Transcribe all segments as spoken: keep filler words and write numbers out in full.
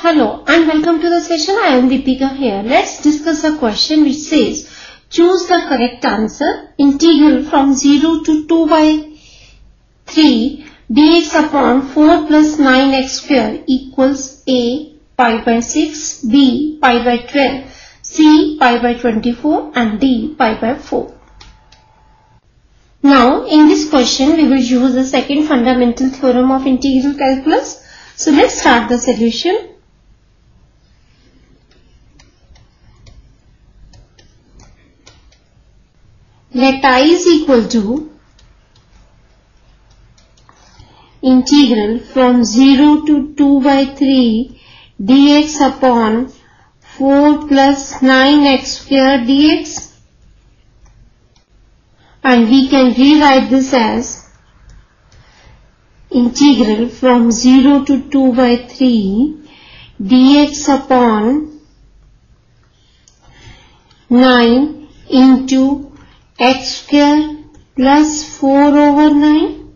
Hello and welcome to the session. I am Deepika here. Let's discuss a question which says, choose the correct answer. Integral from zero to two by three dx upon four plus nine x square equals A pi by six, B pi by twelve, C pi by twenty-four and D pi by four. Now in this question we will use the second fundamental theorem of integral calculus. So let's start the solution. Let I is equal to integral from zero to two by three dx upon four plus nine x square dx, and we can rewrite this as integral from zero to two by three dx upon nine into x square plus four over nine.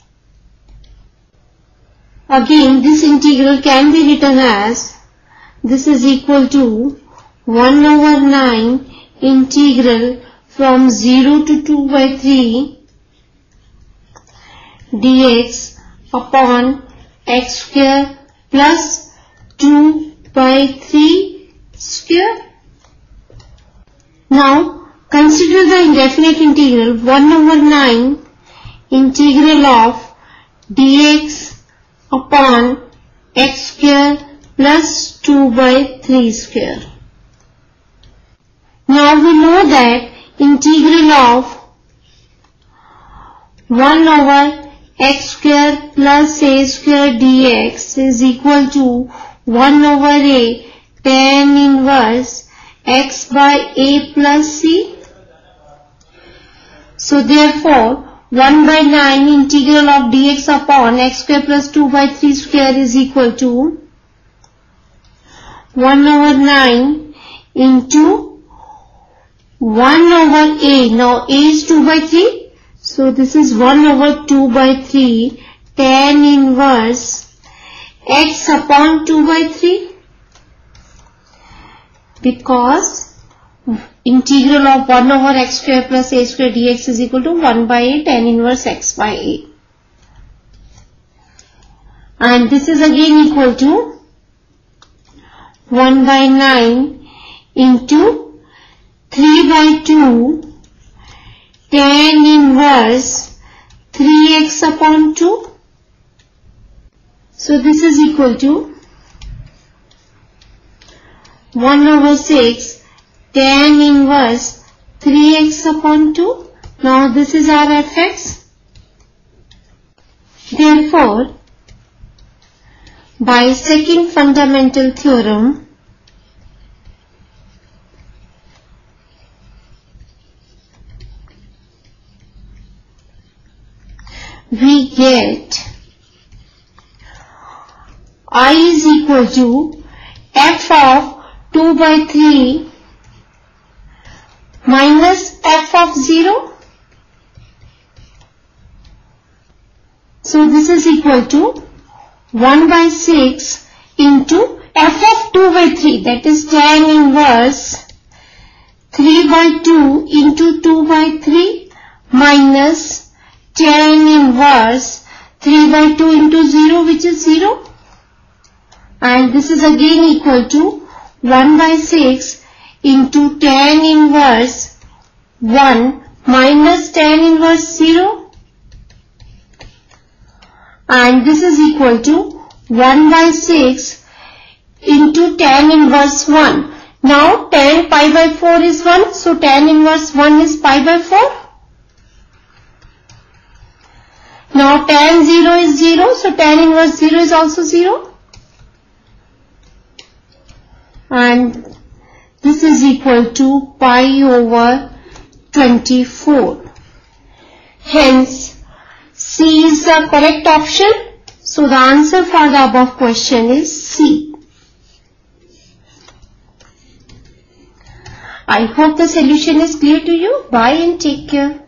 Again, this integral can be written as this is equal to one over nine integral from zero to two by three dx upon x square plus two by three square. Now consider the indefinite integral one over nine integral of dx upon x square plus two by three square. Now we know that integral of one over x square plus a square dx is equal to one over a tan inverse x by a plus c. So therefore one by nine integral of dx upon x square plus two by three square is equal to one over nine into one over a. Now a is two by three. So this is one over two by three tan inverse x upon two by three, because integral of one over x square plus a square dx is equal to one by a tan inverse x by a. And this is again equal to one by nine into three by two tan inverse three x upon two. So this is equal to one over six tan inverse three x upon two. Now this is our fx. Therefore, by second fundamental theorem, we get I is equal to f of two by three minus f of zero. So this is equal to one by six into f of two by three, that is tan inverse three by two into two by three minus tan inverse three by two into zero, which is zero. And this is again equal to one by six into tan inverse one minus tan inverse zero, and this is equal to one by six into tan inverse one. Now tan pi by four is one, so tan inverse one is pi by four. Now tan zero is zero, so tan inverse zero is also zero. And this is equal to pi over twenty-four. Hence, C is the correct option. So the answer for the above question is C. I hope the solution is clear to you. Bye and take care.